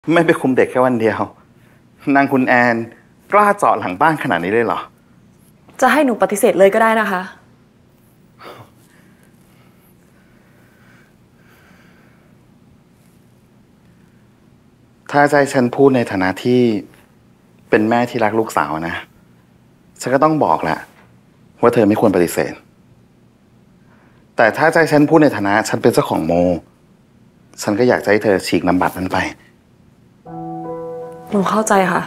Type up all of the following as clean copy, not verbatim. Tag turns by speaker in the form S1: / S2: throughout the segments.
S1: ไม่ไปคุมเด็กแค่วันเดียวนางคุณแอนกล้าเจาะหลังบ้านขนาดนี้เลยเหรอ
S2: จะให้หนูปฏิเสธเลยก็ได้นะคะ
S1: ถ้าใจฉันพูดในฐานะที่เป็นแม่ที่รักลูกสาวนะฉันก็ต้องบอกแหละว่าเธอไม่ควรปฏิเสธแต่ถ้าใจฉันพูดในฐานะฉันเป็นเจ้าของโมฉันก็อยากให้เธอฉีกนำบัตรนั้นไป
S2: หนูเข้าใจค่ะ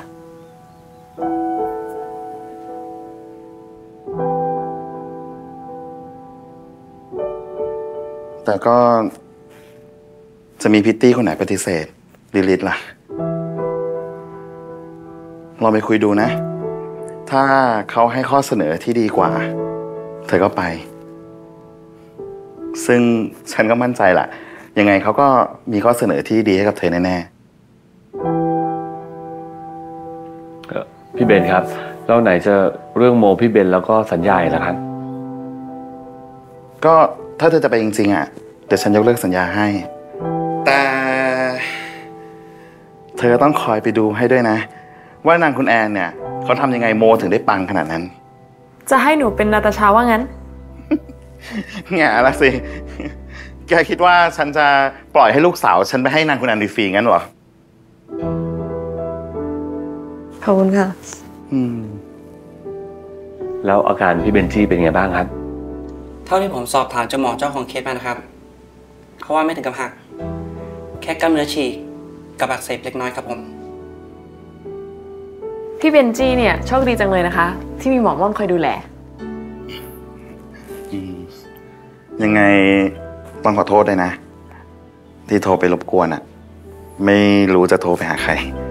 S1: แต่ก็จะมีพิตตี้คนไหนปฏิเสธลิลิตล่ะลองไปคุยดูนะถ้าเขาให้ข้อเสนอที่ดีกว่าเธอก็ไปซึ่งฉันก็มั่นใจแหละยังไงเขาก็มีข้อเสนอที่ดีให้กับเธอแน่
S3: ๆพี่เบนครับแล้วไหนจะเรื่องโมพี่เบนแล้วก็สัญญาล่ะครับ
S1: ก็ถ้าเธอจะไปจริงๆอ่ะเดี๋ยวฉันยกเลิกสัญญาให้แต่เธอต้องคอยไปดูให้ด้วยนะว่านางคุณแอนเนี่ยเขาทำยังไงโมถึงได้ปังขนาดนั้น
S2: จะให้หนูเป็นนาตาชาว่างั้น
S1: แง่ละสิแกคิดว่าฉันจะปล่อยให้ลูกสาวฉันไปให้นางคุณแอนฟรีงั้นเหรอ
S2: ขอบคุณค่ะ
S3: แล้วอาการพี่เบนจี้เป็นไงบ้างครับ
S4: เท่าที่ผมสอบถามจากหมอเจ้าของเคสมานะครับเขาว่าไม่ถึงกับหักแค่กล้ามเนื้อฉีกกับอักเสบเล็กน้อยครับผม
S2: พี่เบนจี้เนี่ยโชคดีจังเลยนะคะที่มีหมอม่อมคอยดูแล
S1: ยังไงต้องขอโทษด้วยนะที่โทรไปรบกวนอ่ะไม่รู้จะโทรไปหาใคร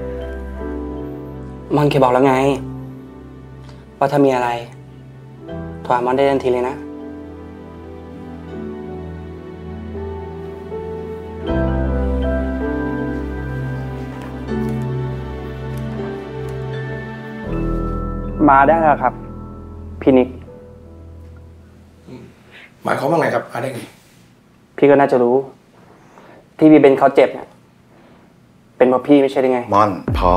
S4: มอนเคยบอกแล้วไงว่าถ้ามีอะไรโทรหามอนได้ทันทีเลยนะมาได้แล้วครับพี่นิก
S5: หมายความว่าไงครับมาได้ไง
S4: พี่ก็น่าจะรู้ที่พี่เบนเขาเจ็บเนี่ยเป็นเพราะพี่ไม่ใช่ได้ไง
S1: ม่อนพอ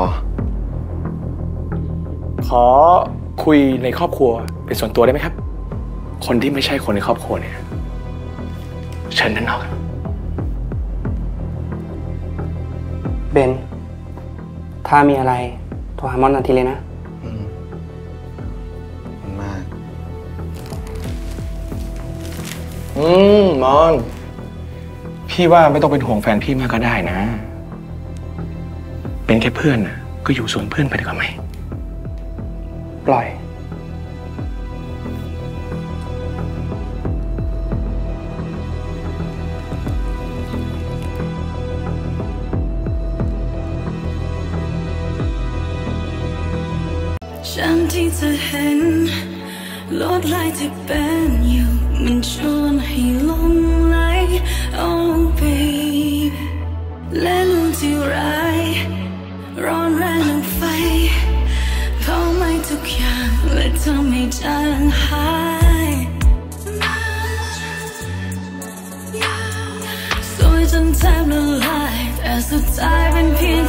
S5: ขอคุยในครอบครัวเป็นส่วนตัวได้ไหมครับคนที่ไม่ใช่คนในครอบครัวเนี่ยเชิญด้านนอก
S4: เบนถ้ามีอะไรโทรหามอนทันทีเลยนะ
S1: มาก
S5: มอนพี่ว่าไม่ต้องเป็นห่วงแฟนพี่มากก็ได้นะเป็นแค่เพื่อนนะก็อยู่ส่วนเพื่อนไปดีกว่าไหม
S4: ปล่อย
S6: ฉันที่เธอเห็นลวดลายที่เป็นอยู่มันชวนให้หลงไหล Oh babe และลูกที่ร้ายร้อนแรงดังไฟเผาไหม้ทุกอย่างและทำให้จางหายสวยจนแทบละลายแต่สุดท้ายเป็นเพียง